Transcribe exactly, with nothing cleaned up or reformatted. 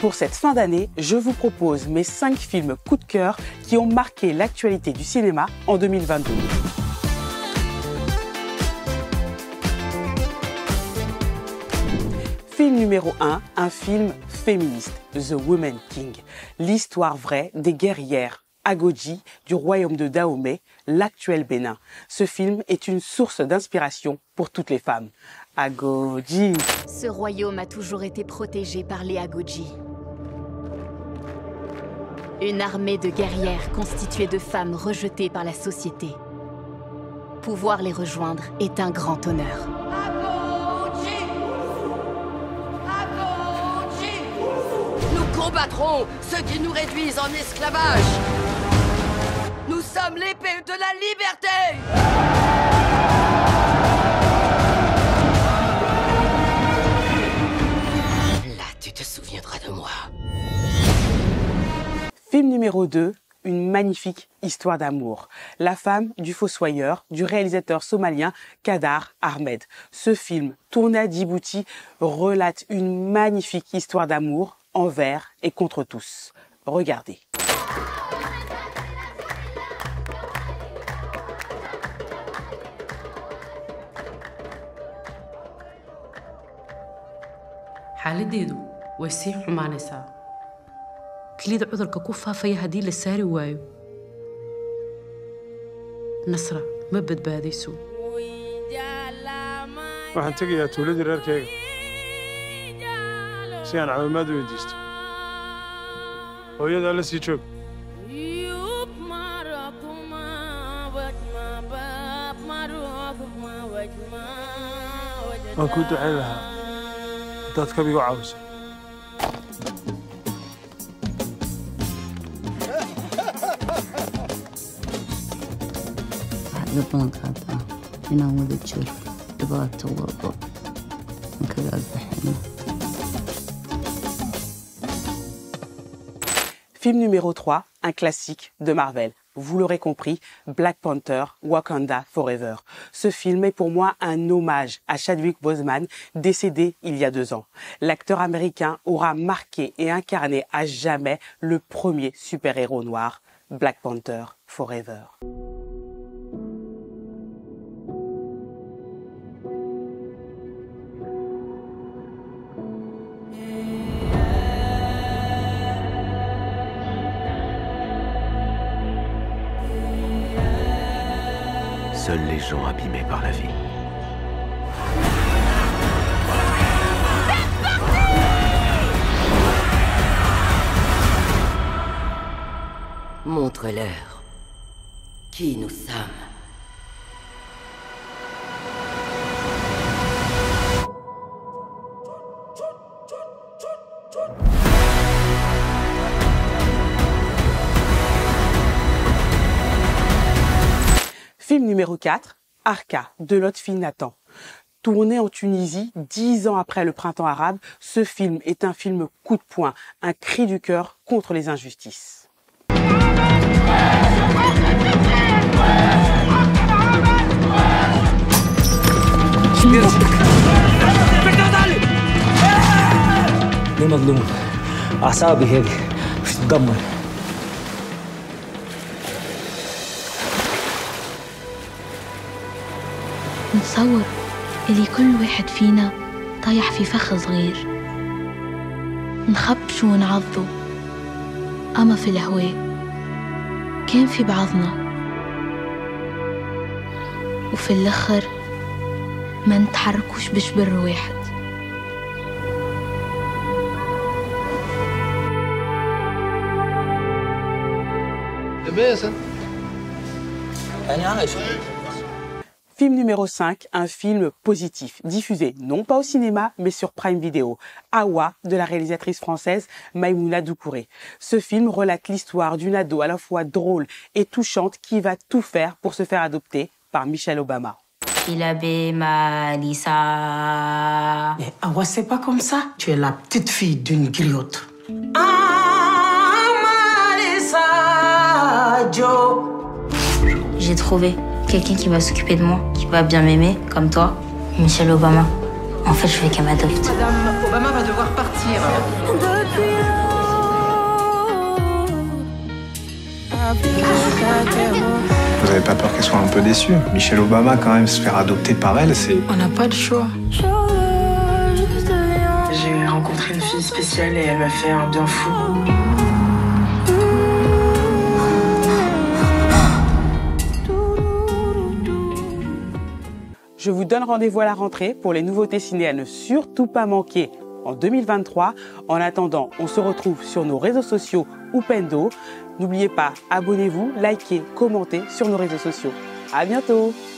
Pour cette fin d'année, je vous propose mes cinq films coup de cœur qui ont marqué l'actualité du cinéma en deux mille vingt-deux. Film numéro un, un film féministe, The Woman King. L'histoire vraie des guerrières Agodji du royaume de Dahomey, l'actuel Bénin. Ce film est une source d'inspiration pour toutes les femmes. Agodji. Ce royaume a toujours été protégé par les Agodji. Une armée de guerrières constituée de femmes rejetées par la société. Pouvoir les rejoindre est un grand honneur. Agodji! Agodji! Nous combattrons ceux qui nous réduisent en esclavage. Nous sommes l'épée de la liberté! Là, tu te souviendras de moi. Film numéro deux, une magnifique histoire d'amour. La femme du fossoyeur, du réalisateur somalien Kadar Ahmed. Ce film, tourné à Djibouti, relate une magnifique histoire d'amour envers et contre tous. Regardez. xaaladeedu way sii xumaanaysaa kelida cudurka ku faafaya haddii la saari waayo nasra ma badbaadayso waxaan tegayaa tuuladii reerkayga si aan caawimaad u weydiisto hooyadaa la sii joog waan kuu ducayn lahaa haddaad kabigu caawiso waxaad iga balan qaadaa inaan wada jiro dhibaato walba aan kaga agbaxayno. Film numéro trois, un classique de Marvel. Vous l'aurez compris, Black Panther, Wakanda Forever. Ce film est pour moi un hommage à Chadwick Boseman, décédé il y a deux ans. L'acteur américain aura marqué et incarné à jamais le premier super-héros noir, Black Panther Forever. Seuls les gens abîmés par la vie. Montre-leur qui nous sommes. Film numéro quatre, Arca, de Lotfi Nathan. Tourné en Tunisie, dix ans après le printemps arabe, ce film est un film coup de poing, un cri du cœur contre les injustices. ليه مظلوم؟ أعصابي هيك بتتدمر. نتصور اللي كل واحد فينا طايح في فخ صغير نخبشه ونعضه، أما في الهواء كان في بعضنا، وفي الآخر ما نتحركوش بشبر واحد. أنا عايش. Film numéro cinq, un film positif, diffusé non pas au cinéma, mais sur Prime Video. Awa, de la réalisatrice française Maïmouna Doucouré. Ce film relate l'histoire d'une ado à la fois drôle et touchante qui va tout faire pour se faire adopter par Michelle Obama. Il avait Malissa. Mais Awa, c'est pas comme ça. Tu es la petite fille d'une griotte. Ah, Malissa, Joe. J'ai trouvé quelqu'un qui va s'occuper de moi, qui va bien m'aimer, comme toi, Michelle Obama. En fait, je veux qu'elle m'adopte. Obama va devoir partir. Vous avez pas peur qu'elle soit un peu déçue? Michelle Obama, quand même, se faire adopter par elle, c'est... On n'a pas de choix. J'ai rencontré une fille spéciale et elle m'a fait un bien fou. Je vous donne rendez-vous à la rentrée pour les nouveautés ciné à ne surtout pas manquer en deux mille vingt-trois. En attendant, on se retrouve sur nos réseaux sociaux ou Pendo. N'oubliez pas, abonnez-vous, likez, commentez sur nos réseaux sociaux. À bientôt!